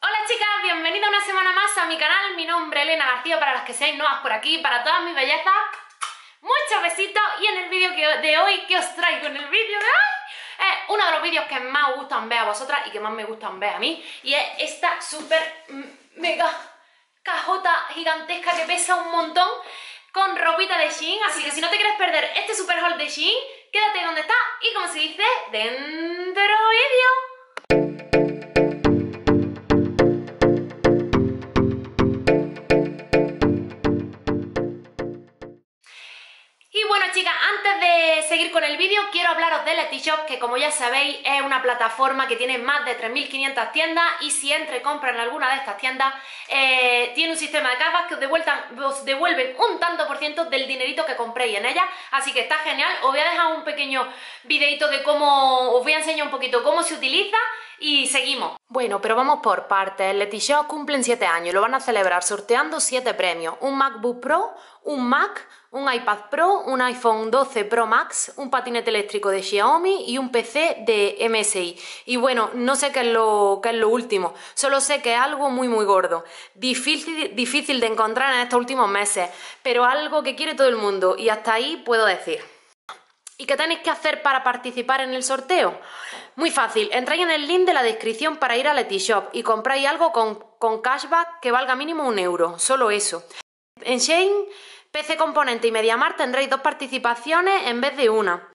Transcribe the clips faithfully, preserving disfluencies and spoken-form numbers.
Hola chicas, bienvenidas una semana más a mi canal. Mi nombre es Elena García, para las que seáis nuevas por aquí, para todas mis bellezas, muchos besitos. Y en el vídeo de hoy, ¿qué os traigo en el vídeo de hoy? Es uno de los vídeos que más os gustan ver a vosotras y que más me gustan ver a mí, y es esta súper mega cajota gigantesca que pesa un montón, con ropita de Shein. Así que si no te quieres perder este super haul de Shein, quédate donde está y, como se dice, dentro vídeo. Y bueno chicas, antes de seguir con el vídeo quiero hablaros de Letishop, que como ya sabéis es una plataforma que tiene más de tres mil quinientas tiendas, y si entre compras en alguna de estas tiendas eh, tiene un sistema de cashback que os, devuelvan, os devuelven un tanto por ciento del dinerito que compréis en ella, así que está genial. Os voy a dejar un pequeño videito de cómo, os voy a enseñar un poquito cómo se utiliza y seguimos. Bueno, pero vamos por partes. Letishop cumplen siete años, lo van a celebrar sorteando siete premios: un MacBook Pro, un Mac, un iPad Pro, un iPhone doce Pro Max, un patinete eléctrico de Xiaomi y un P C de M S I. Y bueno, no sé qué es lo, qué es lo último, solo sé que es algo muy muy gordo, difícil, difícil de encontrar en estos últimos meses, pero algo que quiere todo el mundo, y hasta ahí puedo decir. ¿Y qué tenéis que hacer para participar en el sorteo? Muy fácil, entráis en el link de la descripción para ir a Letishop y compráis algo con, con cashback que valga mínimo un euro, solo eso. En Shein, P C Componente y MediaMarkt tendréis dos participaciones en vez de una,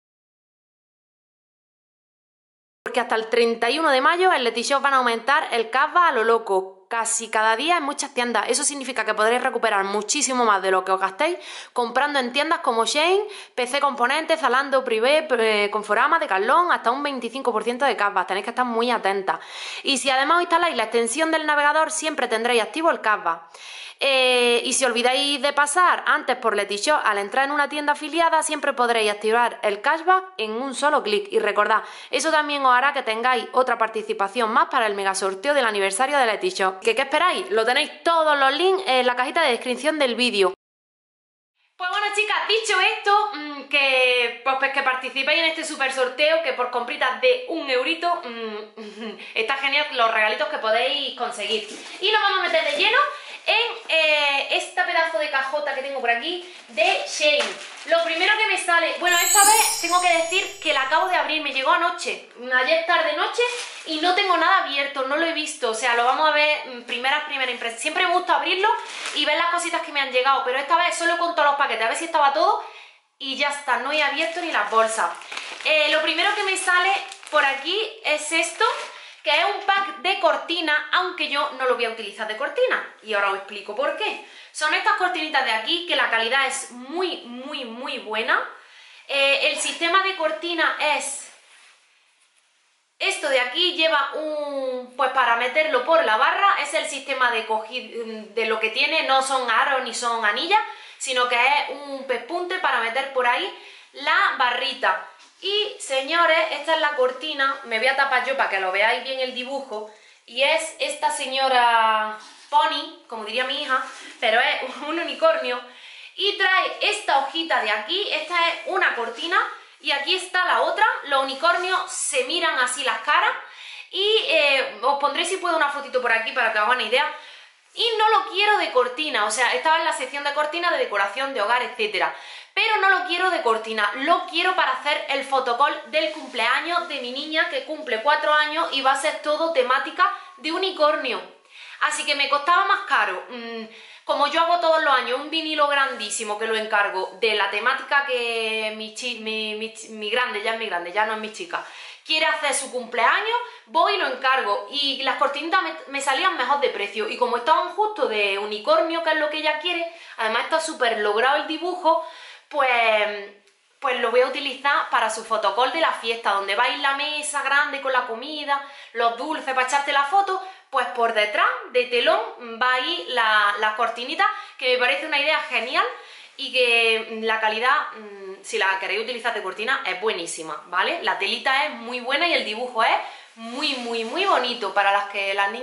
porque hasta el treinta y uno de mayo en Letishop van a aumentar el cashback a lo loco, casi cada día en muchas tiendas. Eso significa que podréis recuperar muchísimo más de lo que os gastéis comprando en tiendas como Shein, P C Componente, Zalando, Privé, Conforama, Decathlon, hasta un veinticinco por ciento de cashback. Tenéis que estar muy atentas. Y si además os instaláis la extensión del navegador, siempre tendréis activo el cashback. Eh, y si olvidáis de pasar antes por Letishop al entrar en una tienda afiliada, siempre podréis activar el cashback en un solo clic. Y recordad, eso también os hará que tengáis otra participación más para el mega sorteo del aniversario de Letishop. ¿Qué, qué esperáis? Lo tenéis todos los links en la cajita de descripción del vídeo. Pues bueno chicas, dicho esto, mmm, que, pues, pues que participéis en este super sorteo, que por compritas de un eurito mmm, está genial los regalitos que podéis conseguir. Y nos vamos a meter de lleno en eh, esta pedazo de cajota que tengo por aquí de Shein. Lo primero que me sale, bueno, esta vez tengo que decir que la acabo de abrir, me llegó anoche, ayer tarde noche, y no tengo nada abierto, no lo he visto, o sea, lo vamos a ver primeras, primeras impresiones. Siempre me gusta abrirlo y ver las cositas que me han llegado, pero esta vez solo con todos los paquetes, a ver si estaba todo, y ya está, no he abierto ni las bolsas. Eh, lo primero que me sale por aquí es esto, que es un pack de cortina, aunque yo no lo voy a utilizar de cortina, y ahora os explico por qué. Son estas cortinitas de aquí, que la calidad es muy, muy, muy buena. Eh, el sistema de cortina es esto de aquí, lleva un, pues para meterlo por la barra, es el sistema de cogido de lo que tiene, no son aros ni son anillas, sino que es un pespunte para meter por ahí la barrita. Y señores, esta es la cortina, me voy a tapar yo para que lo veáis bien el dibujo, y es esta señora Pony, como diría mi hija, pero es un unicornio, y trae esta hojita de aquí. Esta es una cortina y aquí está la otra. Los unicornios se miran así las caras, y eh, os pondré si puedo una fotito por aquí para que os hagan una idea. Y no lo quiero de cortina, o sea, estaba en la sección de cortina de decoración de hogar, etcétera. Pero no lo quiero de cortina, lo quiero para hacer el fotocall del cumpleaños de mi niña, que cumple cuatro años y va a ser todo temática de unicornio. Así que me costaba más caro, mmm, como yo hago todos los años un vinilo grandísimo que lo encargo de la temática que mi, chi, mi, mi, mi grande, ya es mi grande, ya no es mi chica, quiere hacer su cumpleaños, voy y lo encargo, y las cortinitas me, me salían mejor de precio, y como estaban justo de unicornio, que es lo que ella quiere, además está súper logrado el dibujo, pues, pues lo voy a utilizar para su fotocall de la fiesta, donde vais la mesa grande con la comida, los dulces para echarte la foto, pues por detrás de telón va ahí la, la cortinita, que me parece una idea genial, y que la calidad, si la queréis utilizar de cortina, es buenísima, ¿vale? La telita es muy buena y el dibujo es muy, muy, muy bonito, para las que las niñas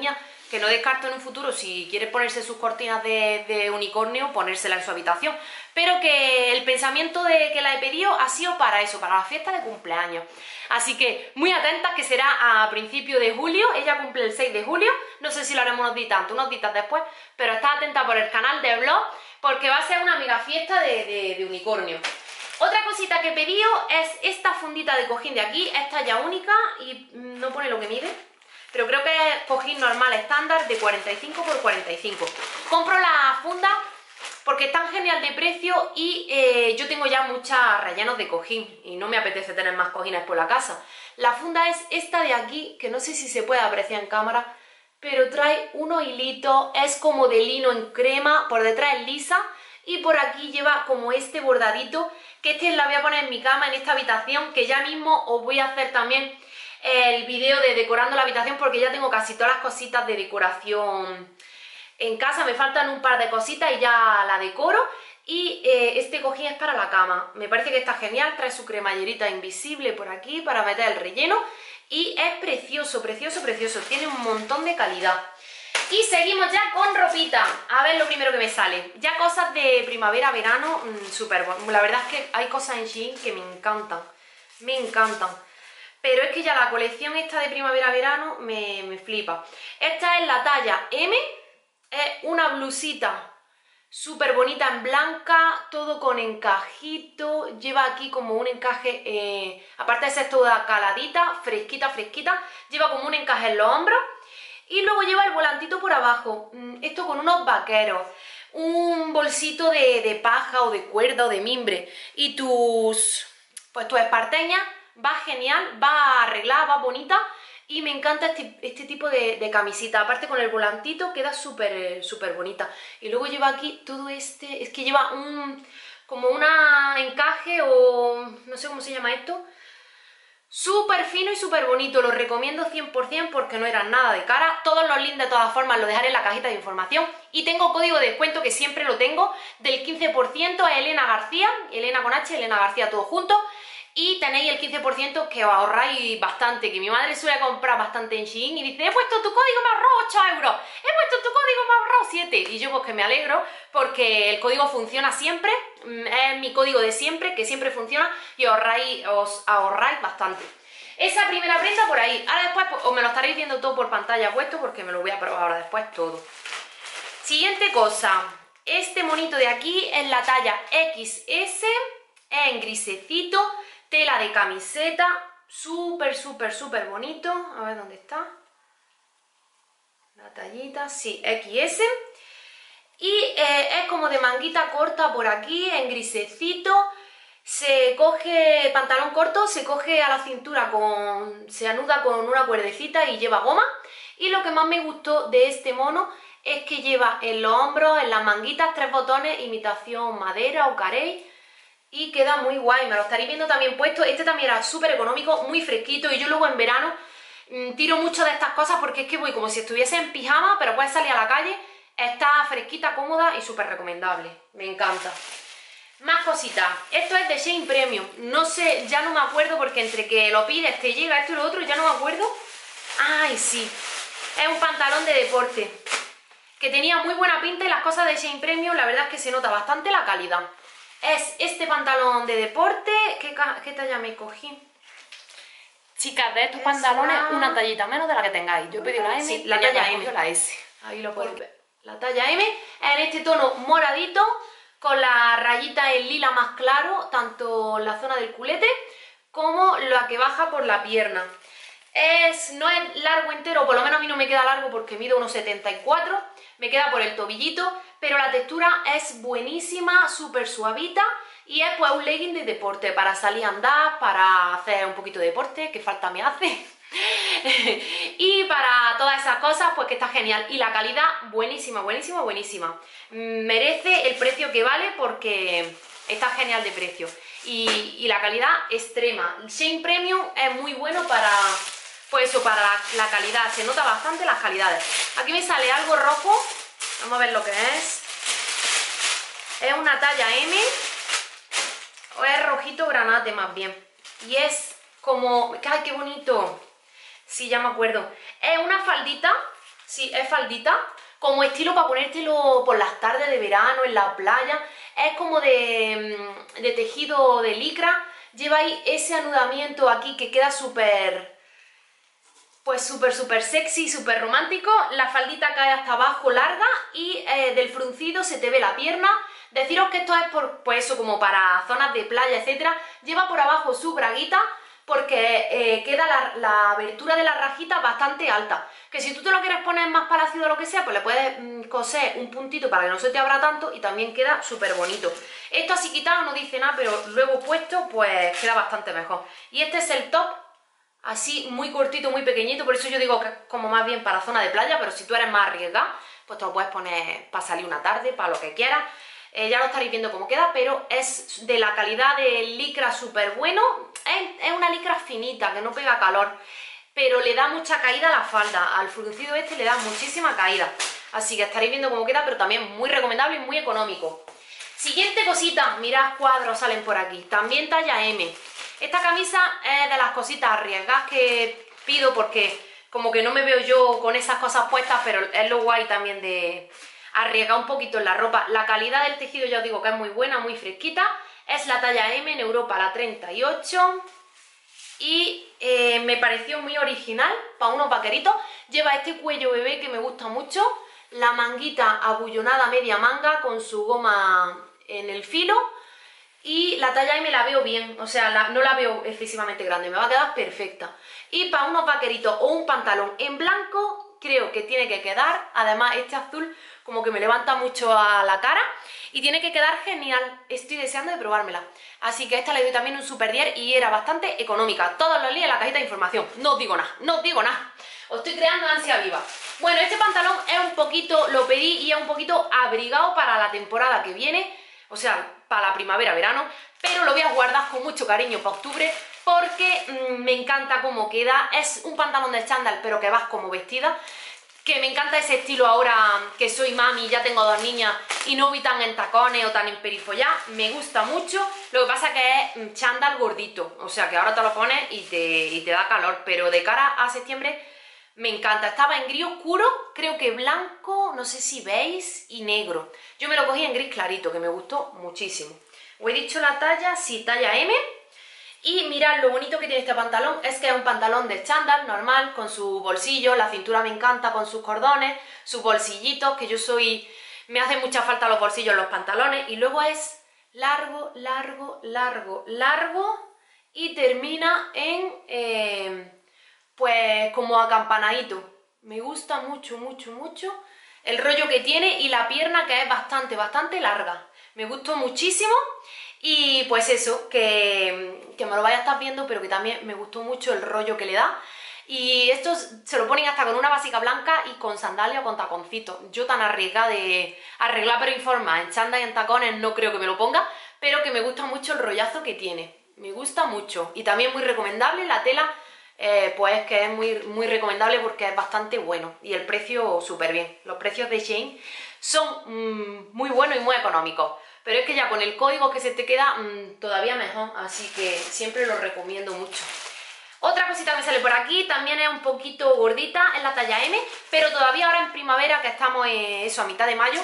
que no descarto en un futuro, si quiere ponerse sus cortinas de, de unicornio, ponérselas en su habitación, pero que el pensamiento de que la he pedido ha sido para eso, para la fiesta de cumpleaños. Así que muy atentas, que será a principios de julio, ella cumple el seis de julio, no sé si lo haremos unos días antes, unos días después, pero está atenta por el canal de vlog, porque va a ser una mega fiesta de, de, de unicornio. Otra cosita que he pedido es esta fundita de cojín de aquí, es talla única y no pone lo que mide, pero creo que es cojín normal estándar de cuarenta y cinco por cuarenta y cinco. Compro la funda porque es tan genial de precio y eh, yo tengo ya muchos rellenos de cojín y no me apetece tener más cojines por la casa. La funda es esta de aquí, que no sé si se puede apreciar en cámara, pero trae unos hilitos, es como de lino en crema, por detrás es lisa y por aquí lleva como este bordadito, que este la voy a poner en mi cama, en esta habitación, que ya mismo os voy a hacer también el vídeo de decorando la habitación, porque ya tengo casi todas las cositas de decoración en casa, me faltan un par de cositas y ya la decoro. Y eh, este cojín es para la cama, me parece que está genial, trae su cremallerita invisible por aquí para meter el relleno y es precioso, precioso, precioso, tiene un montón de calidad. Y seguimos ya con ropita, a ver lo primero que me sale, ya cosas de primavera, verano, mmm, súper bueno, la verdad es que hay cosas en Shein que me encantan, me encantan. Pero es que ya la colección esta de primavera-verano me, me flipa. Esta es la talla M, es una blusita súper bonita en blanca, todo con encajito, lleva aquí como un encaje, eh, aparte de ser toda caladita, fresquita, fresquita, lleva como un encaje en los hombros y luego lleva el volantito por abajo, esto con unos vaqueros, un bolsito de, de paja o de cuerda o de mimbre y tus, pues tus esparteñas. Va genial, va arreglada, va bonita y me encanta este, este tipo de, de camisita. Aparte con el volantito queda súper súper bonita. Y luego lleva aquí todo este, es que lleva un como un encaje o no sé cómo se llama esto. Súper fino y súper bonito, lo recomiendo cien por cien porque no eran nada de cara. Todos los links de todas formas los dejaré en la cajita de información. Y tengo código de descuento que siempre lo tengo del quince por ciento a Elena García, Elena con H, Elena García todo junto. Y tenéis el quince por ciento que os ahorráis bastante, que mi madre suele comprar bastante en Shein y dice, he puesto tu código, me ahorró ocho euros, he puesto tu código, me ahorró siete. Y yo pues que me alegro porque el código funciona siempre, es mi código de siempre, que siempre funciona y ahorráis, os ahorráis bastante. Esa primera prenda por ahí, ahora después pues, os me lo estaréis viendo todo por pantalla puesto porque me lo voy a probar ahora después todo. Siguiente cosa, este monito de aquí es la talla equis ese, es en grisecito, tela de camiseta, súper, súper, súper bonito. A ver dónde está. La tallita, sí, equis ese. Y eh, es como de manguita corta por aquí, en grisecito. Se coge, pantalón corto, se coge a la cintura, con, se anuda con una cuerdecita y lleva goma. Y lo que más me gustó de este mono es que lleva en los hombros, en las manguitas, tres botones, imitación madera o carey. Y queda muy guay, me lo estaréis viendo también puesto. Este también era súper económico, muy fresquito. Y yo luego en verano mmm, tiro mucho de estas cosas porque es que voy como si estuviese en pijama, pero puedes salir a la calle. Está fresquita, cómoda y súper recomendable. Me encanta. Más cositas. Esto es de Shein Premium. No sé, ya no me acuerdo porque entre que lo pides, te llega esto y lo otro, ya no me acuerdo. Ay, sí. Es un pantalón de deporte que tenía muy buena pinta y las cosas de Shein Premium, la verdad es que se nota bastante la calidad. Es este pantalón de deporte. ¿Qué, qué talla me cogí? Chicas, de estos es pantalones, una... una tallita menos de la que tengáis. Yo he pedido la M, sí, la talla M, la S. Ahí lo podéis ver. La talla M en este tono moradito, con la rayita en lila más claro, tanto en la zona del culete como la que baja por la pierna. Es, no es largo entero, por lo menos a mí no me queda largo porque mido unos setenta y cuatro, me queda por el tobillito, pero la textura es buenísima, súper suavita y es pues un legging de deporte para salir a andar, para hacer un poquito de deporte, que falta me hace, y para todas esas cosas pues que está genial y la calidad buenísima, buenísima, buenísima. Merece el precio que vale porque está genial de precio y, y la calidad extrema. Shein Premium es muy bueno para... Pues eso, para la, la calidad, se nota bastante las calidades. Aquí me sale algo rojo, vamos a ver lo que es. Es una talla M, o es rojito granate más bien. Y es como, ¡ay, qué bonito! Sí, ya me acuerdo. Es una faldita Sí, es faldita, como estilo para ponértelo por las tardes de verano en la playa. Es como de, de tejido de licra. Lleva ahí ese anudamiento aquí que queda súper, pues súper, súper sexy, súper romántico. La faldita cae hasta abajo larga y eh, del fruncido se te ve la pierna. Deciros que esto es por, pues eso, como para zonas de playa, etcétera. Lleva por abajo su braguita porque eh, queda la, la abertura de la rajita bastante alta. Que si tú te lo quieres poner más palacido o lo que sea, pues le puedes mmm, coser un puntito para que no se te abra tanto y también queda súper bonito. Esto así quitado no dice nada, pero luego puesto pues queda bastante mejor. Y este es el top, así muy cortito, muy pequeñito, por eso yo digo que es como más bien para zona de playa, pero si tú eres más arriesgada, pues te lo puedes poner para salir una tarde, para lo que quieras. Eh, ya lo estaréis viendo cómo queda, pero es de la calidad de licra súper bueno. Es, es una licra finita, que no pega calor, pero le da mucha caída a la falda. Al fruncido este le da muchísima caída. Así que estaréis viendo cómo queda, pero también muy recomendable y muy económico. Siguiente cosita, mirad cuadros salen por aquí. También talla eme. Esta camisa es de las cositas arriesgadas que pido porque como que no me veo yo con esas cosas puestas, pero es lo guay también de arriesgar un poquito en la ropa. La calidad del tejido ya os digo que es muy buena, muy fresquita. Es la talla eme, en Europa la treinta y ocho. Y eh, me pareció muy original para unos vaqueritos. Lleva este cuello bebé que me gusta mucho. La manguita abullonada media manga con su goma en el filo. Y la talla eme la veo bien, o sea, la, no la veo excesivamente grande, me va a quedar perfecta. Y para unos vaqueritos o un pantalón en blanco, creo que tiene que quedar. Además, este azul como que me levanta mucho a la cara y tiene que quedar genial. Estoy deseando de probármela. Así que a esta le doy también un super diez y era bastante económica. Todos los líos en la cajita de información. No os digo nada, no os digo nada. Os estoy creando ansia viva. Bueno, este pantalón es un poquito, lo pedí y es un poquito abrigado para la temporada que viene. O sea, para la primavera, verano, pero lo voy a guardar con mucho cariño para octubre porque mmm, me encanta cómo queda. Es un pantalón de chándal, pero que vas como vestida, que me encanta ese estilo ahora que soy mami, ya tengo dos niñas y no voy tan en tacones o tan en perifollá. Me gusta mucho, lo que pasa que es chándal gordito, o sea que ahora te lo pones y te, y te da calor, pero de cara a septiembre me encanta. Estaba en gris oscuro, creo que blanco, no sé si veis, y negro. Yo me lo cogí en gris clarito, que me gustó muchísimo. Os he dicho la talla, sí, talla eme. Y mirad lo bonito que tiene este pantalón, es que es un pantalón de chándal normal, con su bolsillo, la cintura me encanta, con sus cordones, sus bolsillitos, que yo soy... me hacen mucha falta los bolsillos en los pantalones. Y luego es largo, largo, largo, largo, y termina en... Eh, pues como acampanadito. Me gusta mucho, mucho, mucho el rollo que tiene y la pierna que es bastante, bastante larga. Me gustó muchísimo y pues eso, que, que me lo vaya a estar viendo, pero que también me gustó mucho el rollo que le da. Y estos se lo ponen hasta con una básica blanca y con sandalia o con taconcito. Yo tan arriesgada de arreglar pero informar en chándal y en tacones no creo que me lo ponga, pero que me gusta mucho el rollazo que tiene. Me gusta mucho y también muy recomendable la tela. Eh, pues que es muy, muy recomendable porque es bastante bueno y el precio súper bien. Los precios de Shein son mmm, muy buenos y muy económicos, pero es que ya con el código que se te queda mmm, todavía mejor, así que siempre lo recomiendo mucho. Otra cosita que me sale por aquí, también es un poquito gordita, es la talla eme, pero todavía ahora en primavera, que estamos eh, eso, a mitad de mayo,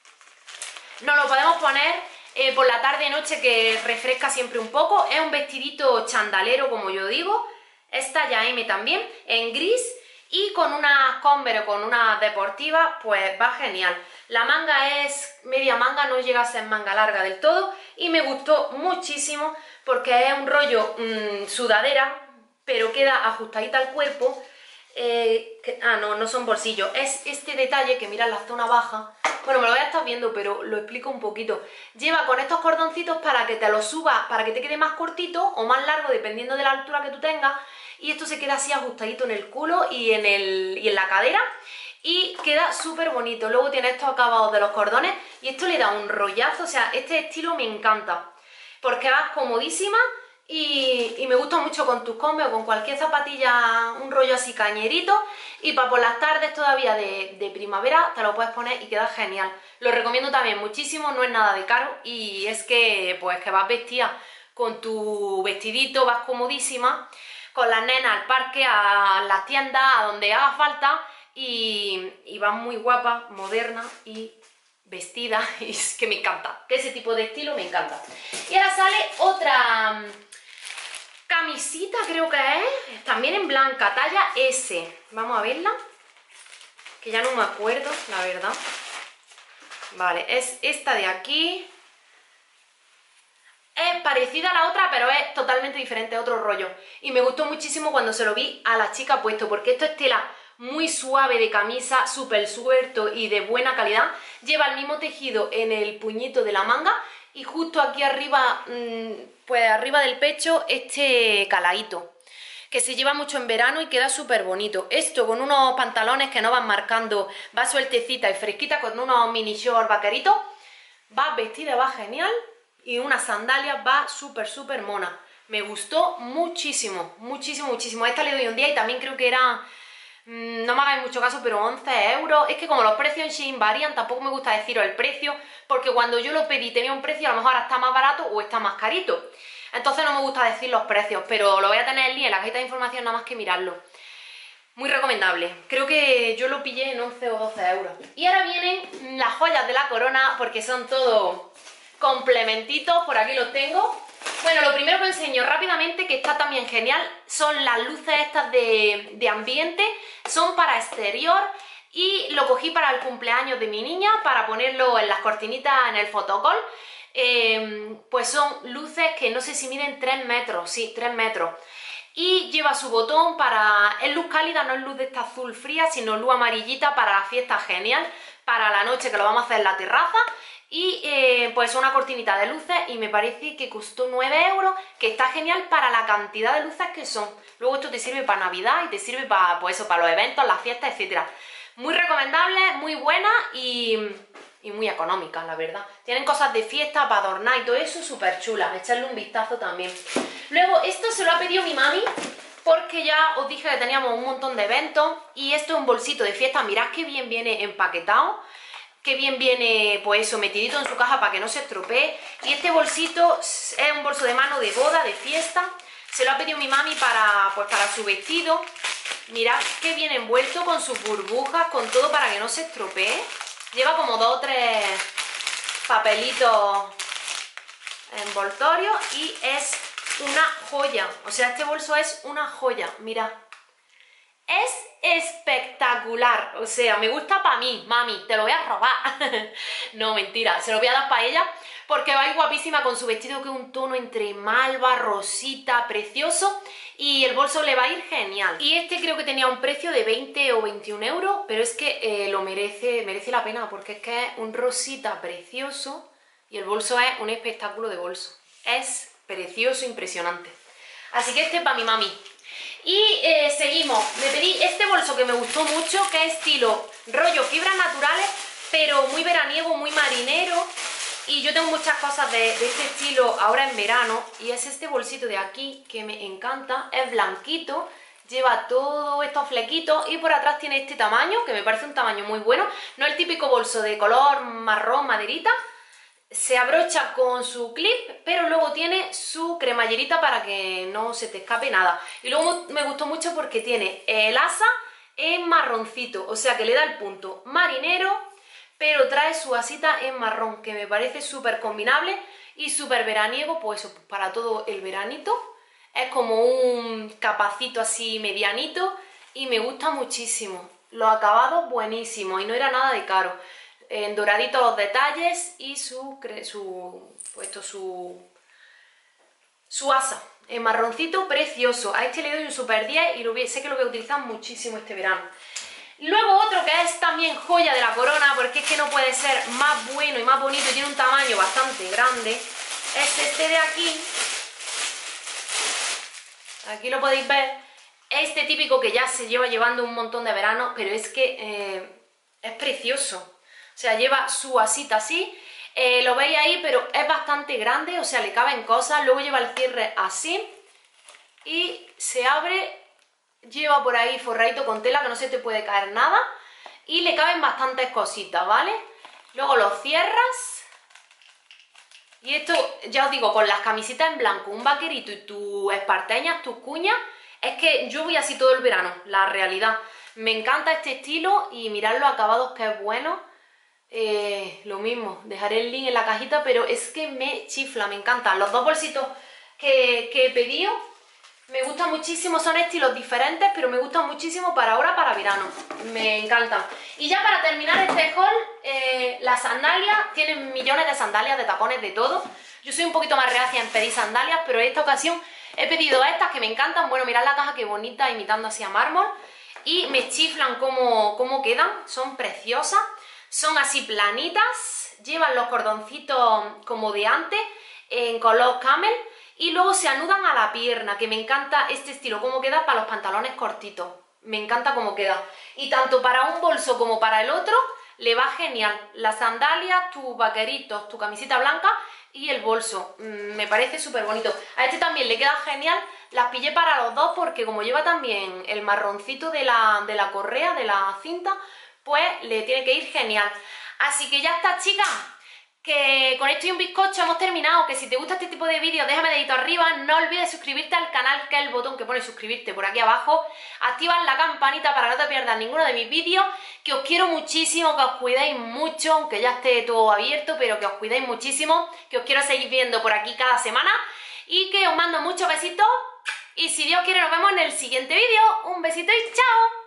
nos lo podemos poner eh, por la tarde y noche, que refresca siempre un poco. Es un vestidito chandalero, como yo digo. Es talla eme también, en gris, y con unas Converse o con unas deportivas, pues va genial. La manga es media manga, no llega a ser manga larga del todo, y me gustó muchísimo porque es un rollo mmm, sudadera, pero queda ajustadita al cuerpo. Eh, que, ah, no, no son bolsillos, es este detalle que mirad la zona baja. Bueno, me lo voy a estar viendo, pero lo explico un poquito. Lleva con estos cordoncitos para que te lo subas, para que te quede más cortito o más largo, dependiendo de la altura que tú tengas. Y esto se queda así ajustadito en el culo y en, el, y en la cadera. Y queda súper bonito. Luego tiene estos acabados de los cordones y esto le da un rollazo. O sea, este estilo me encanta porque vas comodísima y, y me gusta mucho con tus Converse o con cualquier zapatilla, un rollo así cañerito. Y para por las tardes todavía de, de primavera te lo puedes poner y queda genial. Lo recomiendo también muchísimo, no es nada de caro y es que pues que vas vestida con tu vestidito, vas comodísima, con las nenas al parque, a las tiendas, a donde haga falta, y, y va muy guapa, moderna y vestida, y es que me encanta, que ese tipo de estilo me encanta. Y ahora sale otra camisita, creo que es, también en blanca, talla ese. Vamos a verla, que ya no me acuerdo, la verdad. Vale, es esta de aquí. Es parecida a la otra, pero es totalmente diferente, otro rollo. Y me gustó muchísimo cuando se lo vi a la chica puesto, porque esto es tela muy suave de camisa, súper suelto y de buena calidad. Lleva el mismo tejido en el puñito de la manga y justo aquí arriba, pues arriba del pecho, este caladito, que se lleva mucho en verano y queda súper bonito. Esto con unos pantalones que no van marcando, va sueltecita y fresquita, con unos mini shorts vaqueritos, va vestida, va genial, y unas sandalias, va súper súper mona. Me gustó muchísimo, muchísimo, muchísimo. A esta le doy un día y también creo que era, mmm, no me hagáis mucho caso, pero once euros. Es que como los precios en Shein varían, tampoco me gusta deciros el precio, porque cuando yo lo pedí tenía un precio, a lo mejor ahora está más barato o está más carito. Entonces no me gusta decir los precios, pero lo voy a tener el link en la cajita de información nada más que mirarlo. Muy recomendable. Creo que yo lo pillé en once o doce euros. Y ahora vienen las joyas de la corona, porque son todo complementitos. Por aquí los tengo. Bueno, lo primero que enseño rápidamente, que está también genial, son las luces estas de, de ambiente. Son para exterior y lo cogí para el cumpleaños de mi niña, para ponerlo en las cortinitas en el fotocall. Eh, pues son luces que no sé si miden tres metros, sí, tres metros. Y lleva su botón para... es luz cálida, no es luz de esta azul fría, sino luz amarillita para la fiesta, genial. Para la noche, que lo vamos a hacer en la terraza. Y eh, pues una cortinita de luces y me parece que costó nueve euros, que está genial para la cantidad de luces que son. Luego esto te sirve para Navidad y te sirve para, pues eso, para los eventos, las fiestas, etcétera. Muy recomendable, muy buena y... y muy económicas, la verdad. Tienen cosas de fiesta para adornar y todo eso, súper chulas. Echarle un vistazo también. Luego, esto se lo ha pedido mi mami, porque ya os dije que teníamos un montón de eventos. Y esto es un bolsito de fiesta. Mirad qué bien viene empaquetado. Qué bien viene, pues eso, metidito en su caja para que no se estropee. Y este bolsito es un bolso de mano de boda, de fiesta. Se lo ha pedido mi mami para, pues, para su vestido. Mirad qué bien envuelto, con sus burbujas, con todo para que no se estropee. Lleva como dos o tres papelitos envoltorios y es una joya. O sea, este bolso es una joya, mirad. Es espectacular. O sea, me gusta para mí, mami, te lo voy a robar. No, mentira, se lo voy a dar para ella porque va a ir guapísima con su vestido, que es un tono entre malva, rosita, precioso. Y el bolso le va a ir genial. Y este creo que tenía un precio de veinte o veintiún euros, pero es que eh, lo merece, merece la pena, porque es que es un rosita precioso y el bolso es un espectáculo de bolso. Es precioso, impresionante. Así que este es para mi mami. Y eh, seguimos. Me pedí este bolso que me gustó mucho, que es estilo rollo fibras naturales, pero muy veraniego, muy marinero. Y yo tengo muchas cosas de, de este estilo ahora en verano, y es este bolsito de aquí que me encanta. Es blanquito, lleva todos estos flequitos y por atrás tiene este tamaño, que me parece un tamaño muy bueno. No el típico bolso de color marrón, maderita. Se abrocha con su clip, pero luego tiene su cremallerita para que no se te escape nada. Y luego me gustó mucho porque tiene el asa en marroncito, o sea que le da el punto marinero, pero trae su asita en marrón, que me parece súper combinable y súper veraniego, pues eso, para todo el veranito. Es como un capacito así medianito y me gusta muchísimo. Los acabados buenísimos y no era nada de caro. En doradito los detalles y su, su, puesto su, su asa en marroncito precioso. A este le doy un super diez y lo voy, sé que lo voy a utilizar muchísimo este verano. Luego otro que es también joya de la corona, porque es que no puede ser más bueno y más bonito y tiene un tamaño bastante grande, es este de aquí. Aquí lo podéis ver. Este típico que ya se lleva llevando un montón de verano, pero es que eh, es precioso. O sea, lleva su asita así, eh, lo veis ahí, pero es bastante grande, o sea, le caben cosas. Luego lleva el cierre así y se abre, lleva por ahí forradito con tela que no se te puede caer nada y le caben bastantes cositas, ¿vale? Luego lo cierras y esto, ya os digo, con las camisetas en blanco, un vaquerito y tus esparteñas, tus cuñas, es que yo voy así todo el verano, la realidad. Me encanta este estilo y mirad los acabados que es bueno. Eh, lo mismo, dejaré el link en la cajita, pero es que me chifla, me encantan. Los dos bolsitos que, que he pedido me gustan muchísimo, son estilos diferentes, pero me gustan muchísimo para ahora, para verano. Me encantan. Y ya para terminar este haul, eh, las sandalias, tienen millones de sandalias, de tacones, de todo. Yo soy un poquito más reacia en pedir sandalias, pero en esta ocasión he pedido estas que me encantan. Bueno, mirad la caja, qué bonita, imitando así a mármol. Y me chiflan cómo, cómo quedan, son preciosas. Son así planitas, llevan los cordoncitos como de antes, en color camel. Y luego se anudan a la pierna, que me encanta este estilo, cómo queda para los pantalones cortitos. Me encanta cómo queda. Y tanto para un bolso como para el otro, le va genial. Las sandalias, tus vaqueritos, tu camiseta blanca y el bolso. Me parece súper bonito. A este también le queda genial. Las pillé para los dos porque como lleva también el marroncito de la, de la correa, de la cinta, pues le tiene que ir genial. Así que ya está, chicas. Que con esto y un bizcocho hemos terminado. Que si te gusta este tipo de vídeos déjame dedito arriba, no olvides suscribirte al canal, que es el botón que pone suscribirte por aquí abajo, activar la campanita para que no te pierdas ninguno de mis vídeos, que os quiero muchísimo, que os cuidéis mucho, aunque ya esté todo abierto, pero que os cuidéis muchísimo, que os quiero seguir viendo por aquí cada semana y que os mando muchos besitos y si Dios quiere nos vemos en el siguiente vídeo. Un besito y chao.